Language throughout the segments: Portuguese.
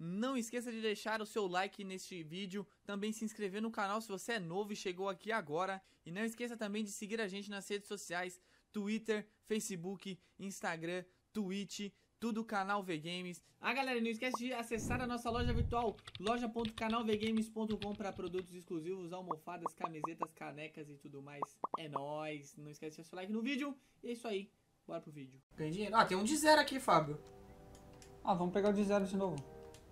Não esqueça de deixar o seu like neste vídeo, também se inscrever no canal se você é novo e chegou aqui agora. E não esqueça também de seguir a gente nas redes sociais, Twitter, Facebook, Instagram, Twitch, tudo Canal VGames. Galera, não esquece de acessar a nossa loja virtual, loja.canalvgames.com, para produtos exclusivos, almofadas, camisetas, canecas e tudo mais. É nóis, não esquece de deixar seu like no vídeo. E é isso aí, bora pro vídeo. Ganhei dinheiro. Ah, tem um de 0 aqui, Fábio. Vamos pegar o de 0 de novo.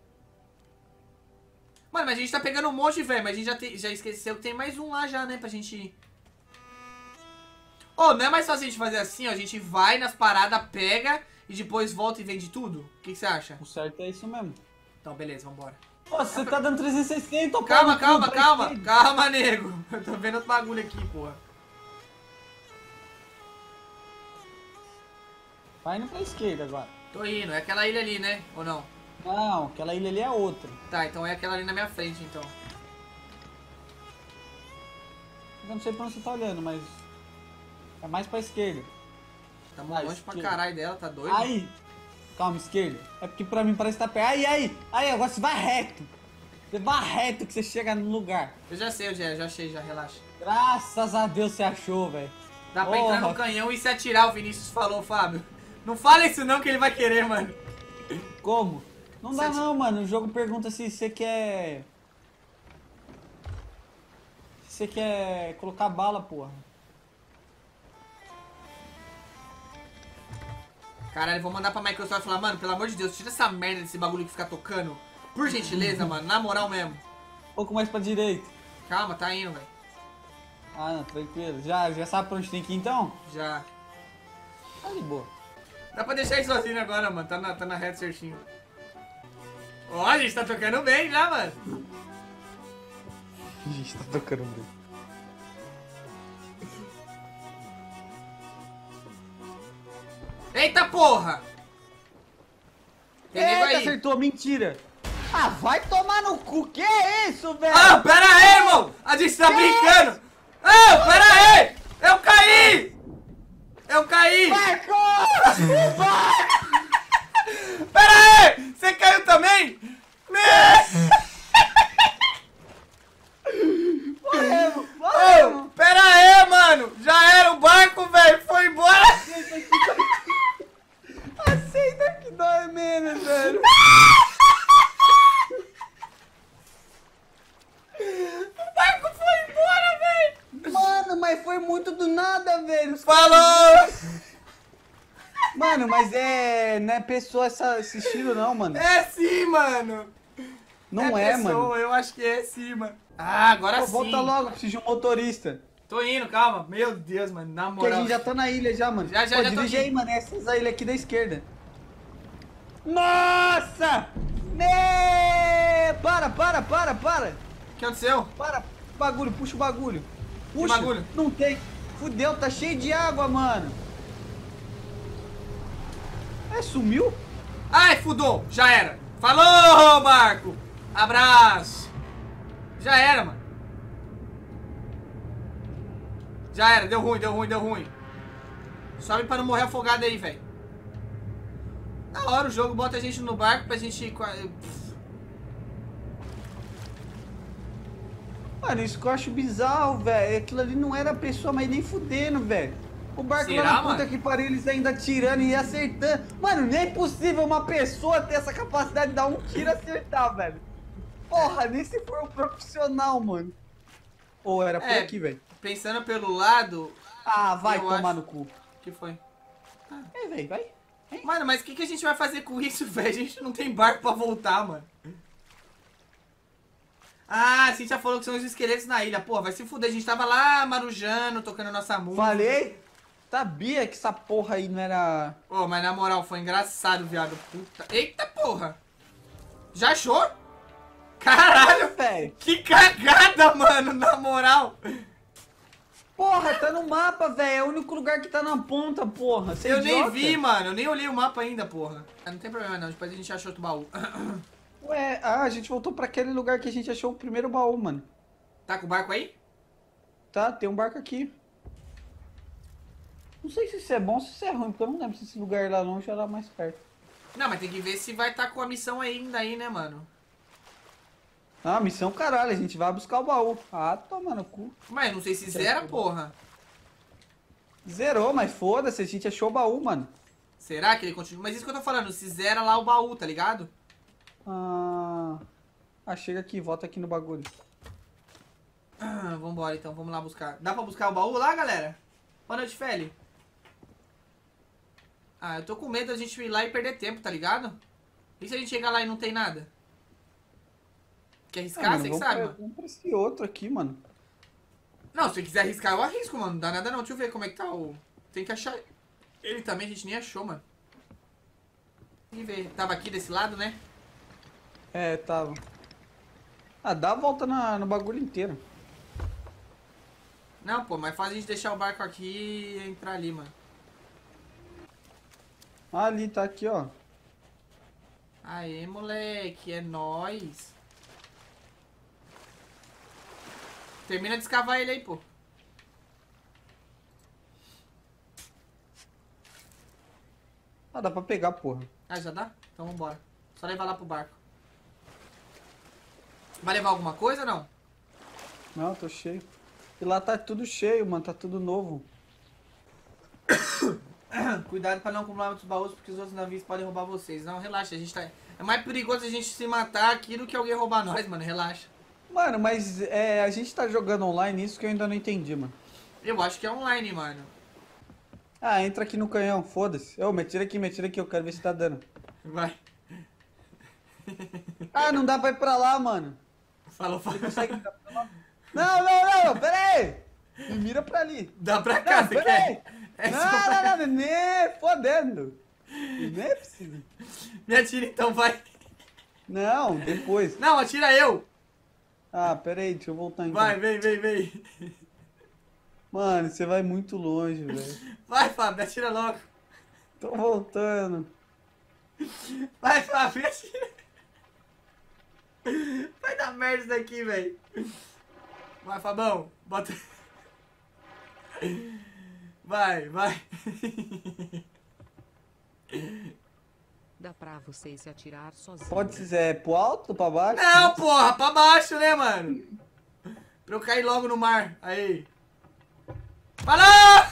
Mano, mas a gente tá pegando um monte, velho. Mas a gente já esqueceu que tem mais um lá já, né? Pra gente ir. Ô, não é mais fácil a gente fazer assim, ó. A gente vai nas paradas, pega e depois volta e vende tudo? O que você acha? O certo é isso mesmo. Então, beleza, vambora. Pô, você tá dando 360, pô. Calma, nego. Eu tô vendo outro bagulho aqui, porra. Vai indo pra esquerda agora. Tô indo. É aquela ilha ali, né? Ou não? Não, aquela ilha ali é outra. Tá, então é aquela ali na minha frente, então. Eu não sei pra onde você tá olhando, mas... é mais pra esquerda. Tá longe pra caralho dela, tá doido? Aí! Calma, esquerda. É porque pra mim parece que tá perto. Aí, agora você vai reto. Você vai reto que você chega no lugar. Eu já sei, já achei, já relaxa. Graças a Deus você achou, velho. Dá pra entrar no canhão e se atirar, o Vinícius falou, Fábio. Não fala isso não que ele vai querer, mano. Como? Não dá não, mano. O jogo pergunta se você quer... se você quer colocar bala, porra. Caralho, vou mandar pra Microsoft falar, mano, pelo amor de Deus, tira essa merda desse bagulho que fica tocando. Por gentileza, mano, na moral mesmo. Um pouco mais pra direita. Calma, tá indo, velho. Não, tranquilo. Já sabe pra onde tem que ir então? Já. Tá de boa. Dá pra deixar ele sozinho agora, mano, tá na reta certinho. Ó, a gente tá tocando bem já, mano. A gente tá tocando bem. Eita porra! Tem nego aí. Acertou, mentira! Vai tomar no cu, que é isso, velho? Pera aí, irmão! A gente tá brincando! Pera aí! Eu caí! Marco! Pera aí! Você caiu também? Morremos! Pera aí, mano! Já era o barco, velho! Foi embora! Aceita que dói menos, velho! O barco foi embora, velho! Mano, mas foi muito do nada, velho! Falou! Mano, mas não é pessoa esse estilo não, mano. É sim, mano! Não é, pessoa, mano. Eu acho que é sim, mano. Agora Pô, sim. volta logo, preciso de um motorista. Tô indo, calma. Meu Deus, mano, na Porque moral. a gente já tá na ilha já, mano. Já tô dirige aqui. aí, mano. Essas ilhas aqui da esquerda. Nossa! Né! Para! O que aconteceu? Para! Bagulho, puxa o bagulho. Puxa! bagulho? Não tem. Fudeu, tá cheio de água, mano. Sumiu? Ai, fudou. Já era. Falou, barco. Abraço. Já era, mano. Já era. Deu ruim. Sobe pra não morrer afogado aí, velho. Na hora o jogo bota a gente no barco pra gente... Mano, isso que eu acho bizarro, velho. Aquilo ali não era pessoa, mas nem fudendo, velho. O barco Será, lá na puta mano? que pariu, eles ainda atirando e acertando. Mano, nem é possível uma pessoa ter essa capacidade de dar um tiro e acertar, velho. Porra, nem se for um profissional, mano. Ou era por aqui, velho. Pensando pelo lado... Vai eu tomar acho- no cu. O que foi? Velho, vai. Mano, mas o que a gente vai fazer com isso, velho? A gente não tem barco pra voltar, mano. A Cintia falou que são os esqueletos na ilha. Pô, vai se fuder. A gente tava lá marujando, tocando nossa música. Falei? Sabia que essa porra aí não era... Pô, mas na moral, foi engraçado, viado. Puta... Eita porra! Já achou? Caralho! velho. Que cagada, mano, na moral. Porra, tá no mapa, velho. É o único lugar que tá na ponta, porra. Você é Eu nem idiota? vi, mano. Eu nem olhei o mapa ainda, porra. Não tem problema, não. Depois a gente achou outro baú. Ué, a gente voltou pra aquele lugar que a gente achou o primeiro baú, mano. Tá com o barco aí? Tá, tem um barco aqui. Não sei se isso é bom ou se isso é ruim, porque eu não lembro se esse lugar lá longe era mais perto. Não, mas tem que ver se vai estar com a missão ainda aí, né, mano? Ah, missão caralho, a gente vai buscar o baú. Ah, toma no cu. Mas não sei se zera, porra. Zerou, mas foda-se, a gente achou o baú, mano. Será que ele continua? Mas isso que eu tô falando, se zera lá o baú, tá ligado? Chega aqui, volta aqui no bagulho. Vambora então, vamos lá buscar. Dá pra buscar o baú lá, galera? Boa noite, Feli. Eu tô com medo da gente ir lá e perder tempo, tá ligado? E se a gente chegar lá e não tem nada? Quer arriscar? Você que sabe, mano. Vamos pra esse outro aqui, mano. Não, se você quiser arriscar, eu arrisco, mano. Não dá nada não. Deixa eu ver como é que tá o... Tem que achar... Ele também, a gente nem achou, mano. Tem que ver. Tava aqui desse lado, né? É, tava. Dá a volta no bagulho inteiro. Não, pô, mas faz a gente deixar o barco aqui e entrar ali, mano. Ali, tá aqui, ó. Aê, moleque, é nóis. Termina de escavar ele aí, pô. Dá pra pegar, porra. Já dá? Então vambora. Só levar lá pro barco. Vai levar alguma coisa ou não? Não, tô cheio. E lá tá tudo cheio, mano, tá tudo novo. Cuidado pra não acumular muitos baús, porque os outros navios podem roubar vocês. Não, relaxa, a gente tá... É mais perigoso a gente se matar aqui do que alguém roubar nós, mano, relaxa. Mano, mas a gente tá jogando online isso que eu ainda não entendi, mano. Eu acho que é online, mano. Entra aqui no canhão, foda-se. Me tira aqui, eu quero ver se tá dando. Vai. Não dá pra ir pra lá, mano. Falou. Consegue ir pra lá? Não, pera aí. Me mira pra ali. Dá pra cá, você quer? Não, nem fodendo. Nem é possível. Me atira então, vai. Não, depois. Não, atira eu. Pera aí, deixa eu voltar então. Vai, vem. Mano, você vai muito longe, velho. Vai, Fábio, atira logo. Tô voltando. Vai, Fábio, atira. Vai dar merda isso daqui, velho. Vai, Fabão, bota... Vai. Dá pra você se atirar sozinho. Pode ser pro alto, pra baixo? Não, porra, pra baixo, né, mano? Pra eu cair logo no mar. Aí. Falou!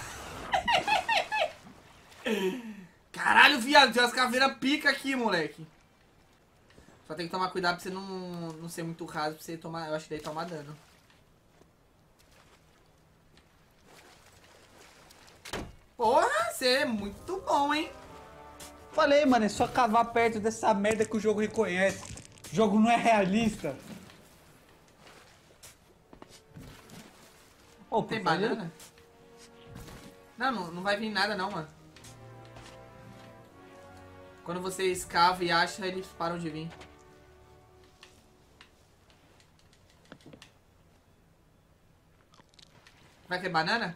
Caralho, viado, tem umas caveiras pica aqui, moleque. Só tem que tomar cuidado pra você não ser muito raso, pra você tomar... Eu acho que daí tomar dano. Porra, você é muito bom, hein? Falei, mano, é só cavar perto dessa merda que o jogo reconhece. O jogo não é realista. Tem banana? Não vai vir nada não, mano. Quando você escava e acha, eles param de vir. Vai ter banana?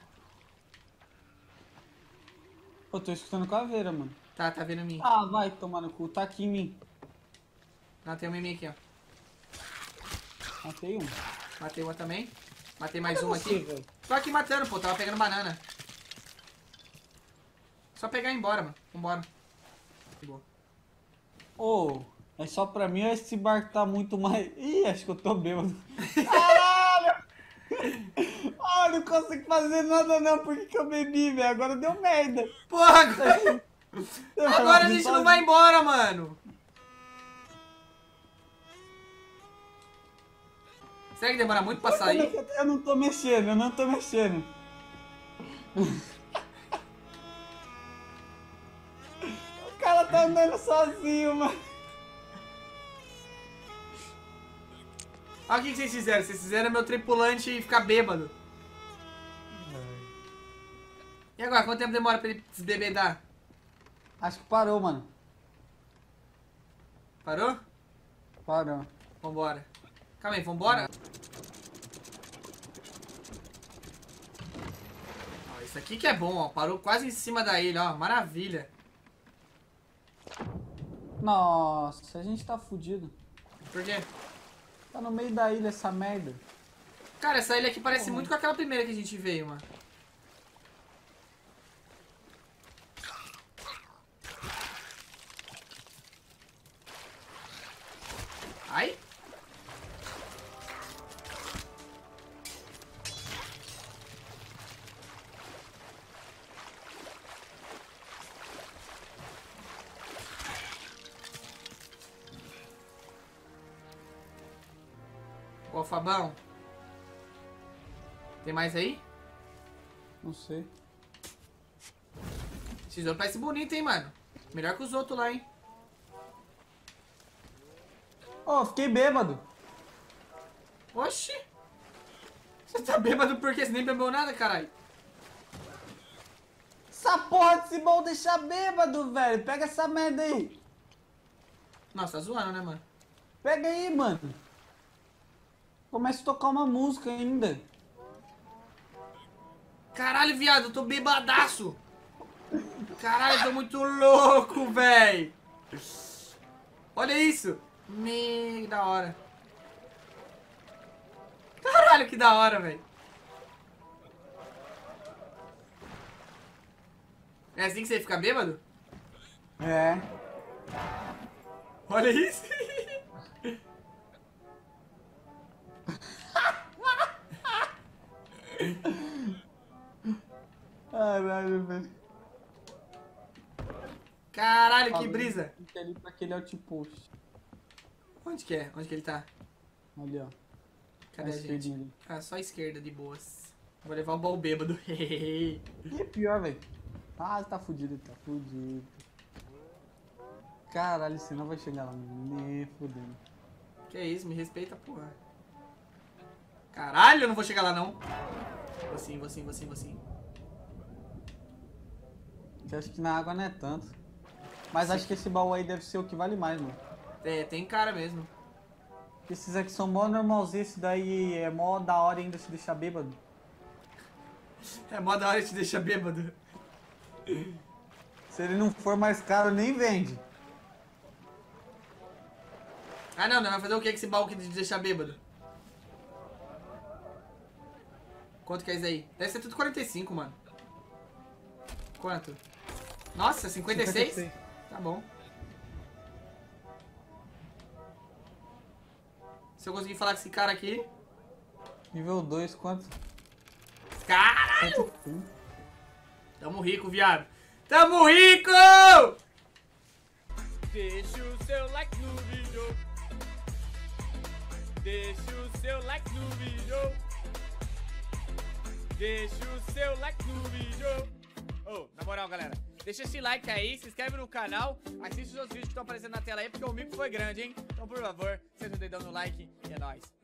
Eu tô escutando caveira, mano. Tá vendo em mim. Vai tomar no cu. Tá aqui em mim. Não, tem um em mim aqui, ó. Matei um. Matei uma também. Matei mais uma aqui. Véio? Tô aqui matando, pô. Tava pegando banana. Só pegar e ir embora, mano. Vambora. Boa. É só pra mim ou esse barco tá muito mais... Ih, acho que eu tô bêbado. Caralho! Não consigo fazer nada não, porque eu bebi, velho. Agora deu merda. Porra, agora a gente não vai embora, mano. Será que demora muito pra sair? Eu não tô mexendo. O cara tá andando sozinho, mano. Olha o que vocês fizeram. Vocês fizeram meu tripulante ficar bêbado. E agora, quanto tempo demora pra ele desbebedar? Acho que parou, mano. Parou? Parou. Vambora. Calma aí, vambora? Ó, isso aqui que é bom, ó. Parou quase em cima da ilha, ó. Maravilha. Nossa, a gente tá fudido. Por quê? Tá no meio da ilha essa merda. Cara, essa ilha aqui parece muito com aquela primeira que a gente veio, mano. Ai. Ô, Fabão. Tem mais aí? Não sei. Esse tesouro parece bonito, hein, mano. Melhor que os outros lá, hein. Ô, fiquei bêbado. Oxi. Você tá bêbado por quê? Você nem bebeu nada, caralho. Essa porra desse baú deixa bêbado, velho. Pega essa merda aí. Nossa, tá zoando, né, mano? Pega aí, mano. Começa a tocar uma música ainda. Caralho, viado, eu tô bebadaço. Caralho, eu tô muito louco, velho. Olha isso. Que da hora. Caralho, que da hora, velho. É assim que você fica bêbado? É. Olha isso. Caralho, velho. Caralho, que brisa. Ali pra aquele outpost. Onde que é? Onde que ele tá? Ali, ó. Cadê a À gente? esquerdinha ali. Ah, só a esquerda, de boas. Vou levar o baú bêbado. E é pior, velho. Ah, tá fudido, tá fudido. Caralho, você não vai chegar lá, nem fudendo. Que isso, me respeita, porra. Caralho, eu não vou chegar lá, não. Vou sim, vou sim, vou sim, vou sim. Eu acho que na água não é tanto. Mas acho que esse baú aí deve ser o que vale mais, mano. É, tem cara mesmo. Esses aqui são mó normalzinhos, esse daí é mó da hora ainda se deixar bêbado. É mó da hora te deixar bêbado. Se ele não for mais caro, nem vende. Ah, não, vai fazer o que com esse baú que te deixar bêbado? Quanto que é isso aí? Deve ser tudo 45, mano. Quanto? Nossa, 56? 56. Tá bom. Se eu conseguir falar com esse cara aqui... Nível 2, quanto? Caralho! Tamo rico, viado. Tamo rico! Deixa o seu like no vídeo. Deixa o seu like no vídeo. Deixa o seu like no vídeo. Oh, na moral, galera, deixa esse like aí, se inscreve no canal, assiste os outros vídeos que estão aparecendo na tela aí, porque o mico foi grande, hein? Então, por favor, senta o dedão no like e é nóis.